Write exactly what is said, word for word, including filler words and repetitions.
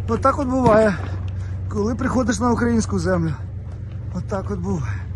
Отак от буває, коли приходиш на українську землю. Отак от буває.